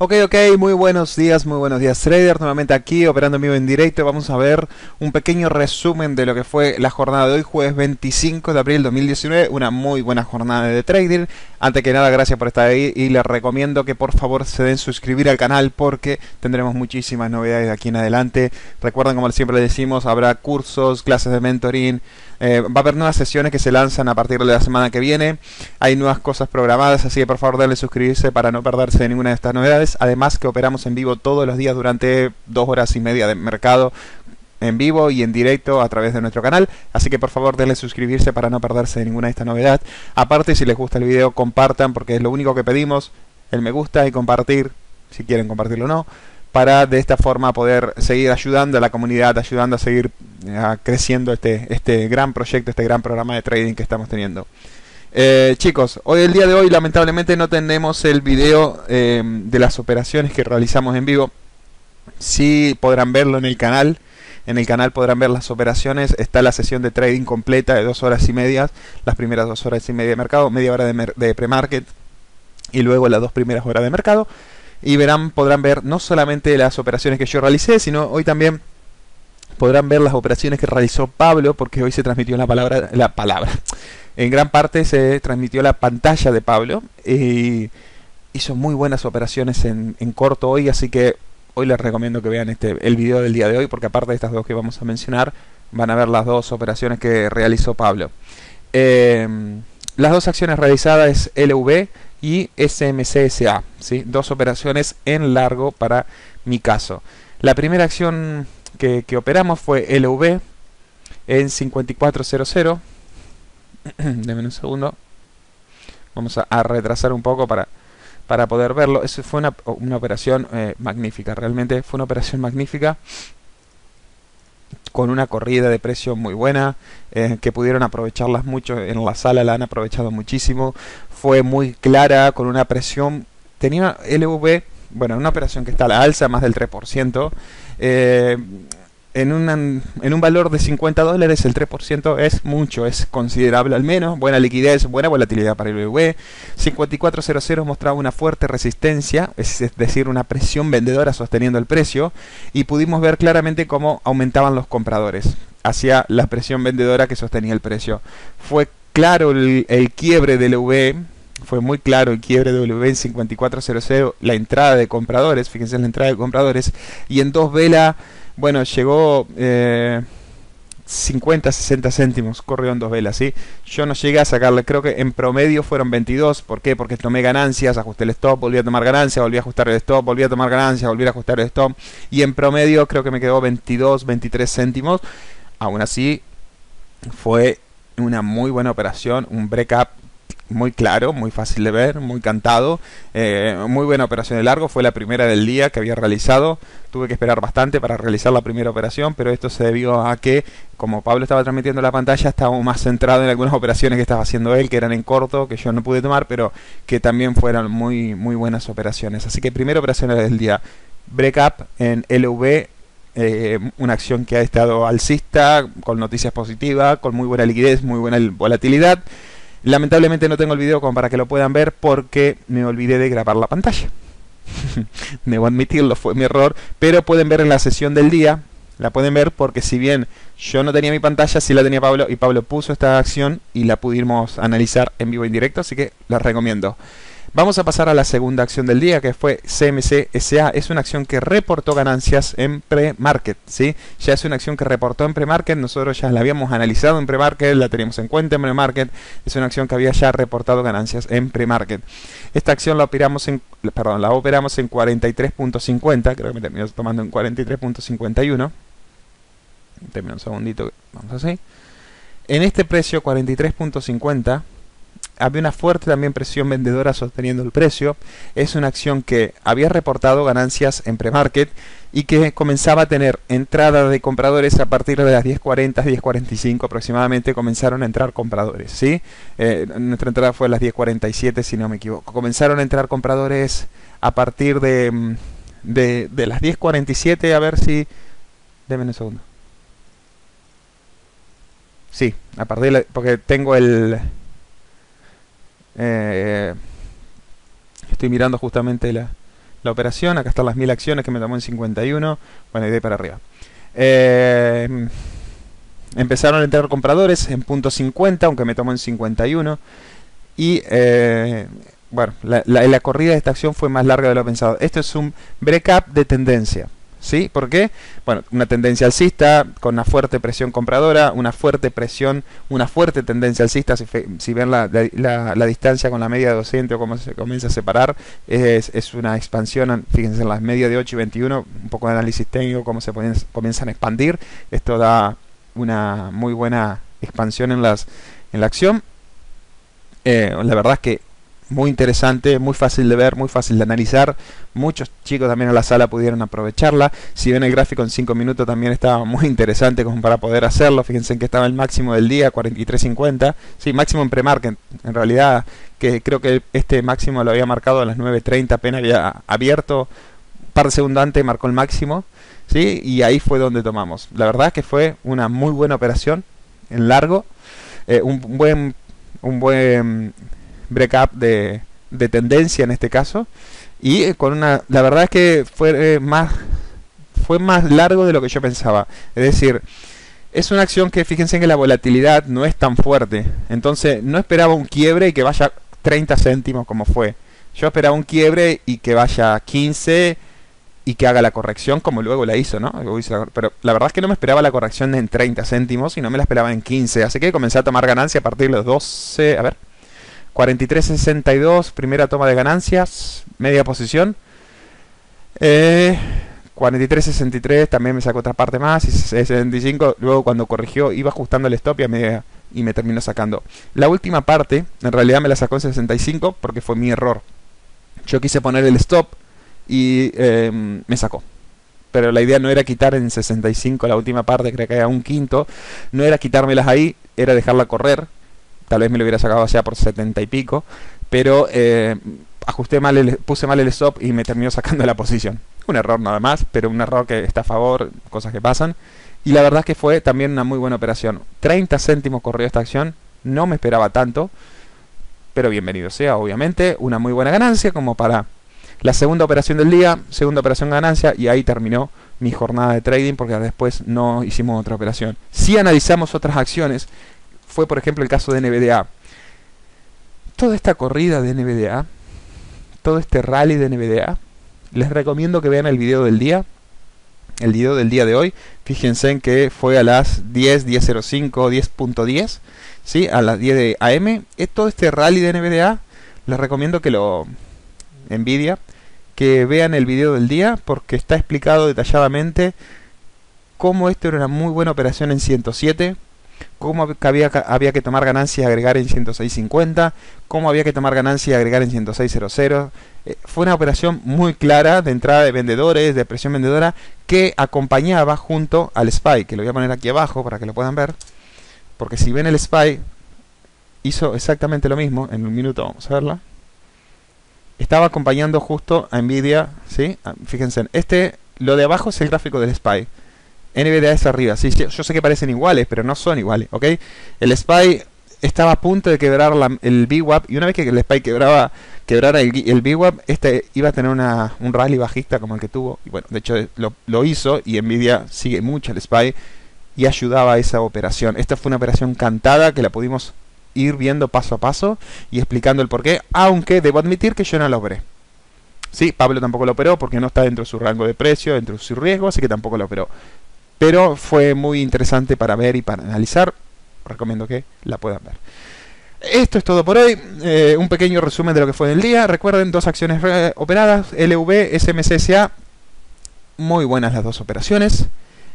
Ok, muy buenos días trader, nuevamente aquí operando en vivo en directo. Vamos a ver un pequeño resumen de lo que fue la jornada de hoy, jueves 25 de abril 2019, una muy buena jornada de trading. Antes que nada, gracias por estar ahí y les recomiendo que por favor se den suscribir al canal porque tendremos muchísimas novedades de aquí en adelante. Recuerden, como siempre les decimos, habrá cursos, clases de mentoring, va a haber nuevas sesiones que se lanzan a partir de la semana que viene. Hay nuevas cosas programadas, así que por favor denle suscribirse para no perderse de ninguna de estas novedades. Además que operamos en vivo todos los días durante 2 horas y media de mercado en vivo y en directo a través de nuestro canal, así que por favor denle suscribirse para no perderse de ninguna de estas novedades. Aparte, si les gusta el video, compartan, porque es lo único que pedimos, el me gusta y compartir, si quieren compartirlo o no, para de esta forma poder seguir ayudando a la comunidad, ayudando a seguir creciendo este gran proyecto, este gran programa de trading que estamos teniendo. Chicos, el día de hoy lamentablemente no tenemos el video de las operaciones que realizamos en vivo. Sí podrán verlo en el canal. En el canal podrán ver las operaciones. Está la sesión de trading completa de 2 horas y media. Las primeras 2 horas y media de mercado, media hora de pre-market y luego las 2 primeras horas de mercado. Y podrán ver no solamente las operaciones que yo realicé, sino hoy también podrán ver las operaciones que realizó Pablo, porque hoy se transmitió la palabra. En gran parte se transmitió la pantalla de Pablo y hizo muy buenas operaciones en corto hoy, así que hoy les recomiendo que vean el video del día de hoy, porque aparte de estas dos que vamos a mencionar, van a ver las dos operaciones que realizó Pablo. Las dos acciones realizadas es LV y SMCSA, ¿sí? Dos operaciones en largo para mi caso. La primera acción que operamos fue LV en 5400. Denme un segundo. Vamos a retrasar un poco para poder verlo. Eso fue una operación magnífica. Realmente fue una operación magnífica, con una corrida de precio muy buena, que pudieron aprovecharlas mucho en la sala, la han aprovechado muchísimo. Fue muy clara, con una presión. Tenía LV, bueno, una operación que está a la alza, más del 3%. En un valor de $50, el 3% es mucho, es considerable al menos. Buena liquidez, buena volatilidad para el LV. 5400 mostraba una fuerte resistencia, es decir, una presión vendedora sosteniendo el precio, y pudimos ver claramente cómo aumentaban los compradores hacia la presión vendedora que sostenía el precio. Fue claro el quiebre del LV. Fue muy claro el quiebre de W en 5400, la entrada de compradores, fíjense en la entrada de compradores, y en dos velas, bueno, llegó 50-60 céntimos, corrió en dos velas, ¿sí? Yo no llegué a sacarle, creo que en promedio fueron 22, ¿por qué? Porque tomé ganancias, ajusté el stop, volví a tomar ganancias, volví a ajustar el stop, volví a tomar ganancias, volví a ajustar el stop, y en promedio creo que me quedó 22-23 céntimos. Aún así, fue una muy buena operación, un break-up muy claro, muy fácil de ver, muy cantado, muy buena operación de largo. Fue la primera del día que había realizado. Tuve que esperar bastante para realizar la primera operación, pero esto se debió a que, como Pablo estaba transmitiendo la pantalla, estábamos más centrados en algunas operaciones que estaba haciendo él, que eran en corto, que yo no pude tomar, pero que también fueron muy buenas operaciones. Así que primera operación del día, break up en LV. Una acción que ha estado alcista, con noticias positivas, con muy buena liquidez, muy buena volatilidad. Lamentablemente no tengo el video como para que lo puedan ver, porque me olvidé de grabar la pantalla. Debo admitirlo, fue mi error, pero pueden ver en la sesión del día, la pueden ver, porque si bien yo no tenía mi pantalla, sí la tenía Pablo, y Pablo puso esta acción y la pudimos analizar en vivo y en directo, así que la recomiendo. Vamos a pasar a la segunda acción del día, que fue CMCSA. Es una acción que reportó ganancias en pre-market, ¿sí? Ya es una acción que reportó en pre-market. Nosotros ya la habíamos analizado en pre-market, la teníamos en cuenta en pre-market. Es una acción que había ya reportado ganancias en pre-market. Esta acción la operamos en 43.50. Creo que me terminó tomando en 43.51. Déjame un segundito. Vamos así. En este precio, 43.50... había una fuerte también presión vendedora sosteniendo el precio. Es una acción que había reportado ganancias en pre-market y que comenzaba a tener entrada de compradores a partir de las 10:40, 10:45 aproximadamente. Comenzaron a entrar compradores, ¿sí? Nuestra entrada fue a las 10:47, si no me equivoco. Comenzaron a entrar compradores a partir de las 10:47, a ver si... Denme un segundo. Sí, a partir de porque tengo el... estoy mirando justamente la operación. Acá están las 1000 acciones que me tomó en 51. Bueno, y de ahí para arriba. Empezaron a entrar compradores en punto 50, aunque me tomó en 51. Y bueno, la corrida de esta acción fue más larga de lo pensado. Esto es un breakup de tendencia. ¿Sí? ¿Por qué? Bueno, una tendencia alcista con una fuerte presión compradora, una fuerte tendencia alcista. Si ven la distancia con la media de 200 o cómo se comienza a separar, es una expansión. Fíjense en las medias de 8 y 21, un poco de análisis técnico, cómo se comienzan a expandir. Esto da una muy buena expansión en la acción. La verdad es que muy interesante, muy fácil de ver, muy fácil de analizar. Muchos chicos también en la sala pudieron aprovecharla. Si ven el gráfico en 5 minutos también estaba muy interesante como para poder hacerlo. Fíjense en que estaba el máximo del día, 43.50. Sí, máximo en pre-market. En realidad, que creo que este máximo lo había marcado a las 9.30, apenas había abierto. Un par de segundos antes marcó el máximo. ¿Sí? Y ahí fue donde tomamos. La verdad es que fue una muy buena operación en largo. Un buen breakup de tendencia en este caso, y con la verdad es que fue más largo de lo que yo pensaba. Es decir, es una acción que fíjense que la volatilidad no es tan fuerte, entonces no esperaba un quiebre y que vaya 30 céntimos como fue. Yo esperaba un quiebre y que vaya 15 y que haga la corrección como luego la hizo, ¿no? Pero la verdad es que no me esperaba la corrección en 30 céntimos y no me la esperaba en 15, así que comencé a tomar ganancia a partir de los 12, a ver, 43.62, primera toma de ganancias, media posición. 43.63 también me sacó otra parte más, y 65, luego cuando corrigió iba ajustando el stop y me terminó sacando. La última parte, en realidad me la sacó en 65 porque fue mi error. Yo quise poner el stop y me sacó. Pero la idea no era quitar en 65 la última parte, creo que era un quinto. No era quitármelas ahí, era dejarla correr. Tal vez me lo hubiera sacado allá por 70 y pico, pero puse mal el stop y me terminó sacando la posición. Un error nada más, pero un error que está a favor, cosas que pasan. Y la verdad es que fue también una muy buena operación. 30 céntimos corrió esta acción, no me esperaba tanto, pero bienvenido sea, obviamente. Una muy buena ganancia como para la segunda operación del día, segunda operación ganancia, y ahí terminó mi jornada de trading porque después no hicimos otra operación. Si analizamos otras acciones, fue por ejemplo el caso de NVDA. Toda esta corrida de NVDA, todo este rally de NVDA, les recomiendo que vean el video del día. El video del día de hoy, fíjense en que fue a las 10:05, 10.10, ¿sí? A las 10 de AM. Todo este rally de NVDA, les recomiendo que que vean el video del día porque está explicado detalladamente cómo esto era una muy buena operación en 107. Cómo había que tomar ganancia y agregar en 106.50, cómo había que tomar ganancia y agregar en 106.00. Fue una operación muy clara de entrada de vendedores, de presión vendedora, que acompañaba junto al SPY, que lo voy a poner aquí abajo para que lo puedan ver, porque si ven el SPY, hizo exactamente lo mismo. En un minuto vamos a verla. Estaba acompañando justo a Nvidia, ¿sí? Fíjense, lo de abajo es el gráfico del SPY. NVDA es arriba, sí, yo sé que parecen iguales, pero no son iguales, ¿ok? El SPY estaba a punto de quebrar el VWAP, y una vez que el SPY quebrara el VWAP, iba a tener un rally bajista como el que tuvo, y bueno, de hecho lo hizo, y Nvidia sigue mucho el SPY, y ayudaba a esa operación. Esta fue una operación cantada, que la pudimos ir viendo paso a paso, y explicando el porqué, aunque debo admitir que yo no lo operé. Sí, Pablo tampoco lo operó, porque no está dentro de su rango de precio, dentro de su riesgo, así que tampoco lo operó. Pero fue muy interesante para ver y para analizar. Recomiendo que la puedan ver. Esto es todo por hoy. Un pequeño resumen de lo que fue el día. Recuerden, 2 acciones operadas. LV, SMCSA. Muy buenas las 2 operaciones.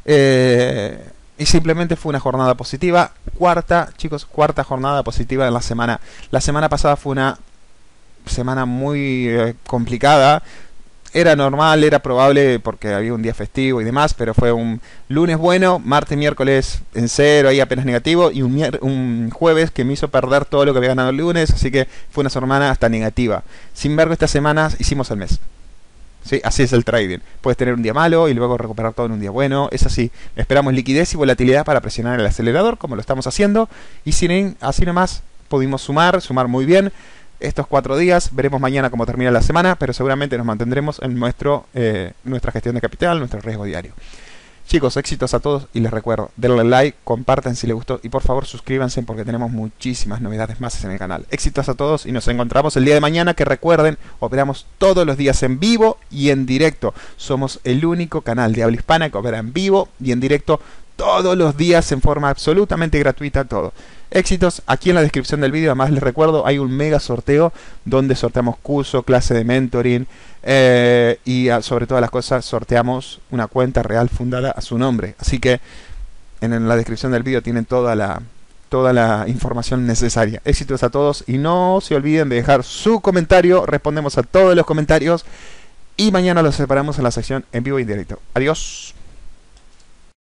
Y simplemente fue una jornada positiva. Cuarta jornada positiva en la semana. La semana pasada fue una semana muy complicada. Era normal, era probable porque había un día festivo y demás, pero fue un lunes bueno, martes, miércoles en cero, ahí apenas negativo, y un jueves que me hizo perder todo lo que había ganado el lunes, así que fue una semana hasta negativa. Sin embargo, estas semanas hicimos el mes. ¿Sí? Así es el trading. Puedes tener un día malo y luego recuperar todo en un día bueno. Es así. Esperamos liquidez y volatilidad para presionar el acelerador, como lo estamos haciendo, y así nomás pudimos sumar muy bien. estos 4 días. Veremos mañana cómo termina la semana, pero seguramente nos mantendremos en nuestra gestión de capital, nuestro riesgo diario. Chicos, éxitos a todos y les recuerdo, denle like, compartan si les gustó y por favor suscríbanse porque tenemos muchísimas novedades más en el canal. Éxitos a todos y nos encontramos el día de mañana, que recuerden, operamos todos los días en vivo y en directo. Somos el único canal de habla hispana que opera en vivo y en directo todos los días en forma absolutamente gratuita todo. Éxitos, aquí en la descripción del vídeo además les recuerdo, hay un mega sorteo donde sorteamos curso, clase de mentoring y sobre todas las cosas sorteamos una cuenta real fundada a su nombre. Así que en la descripción del vídeo tienen toda la información necesaria. Éxitos a todos y no se olviden de dejar su comentario, respondemos a todos los comentarios y mañana los separamos en la sección en vivo y en directo. Adiós.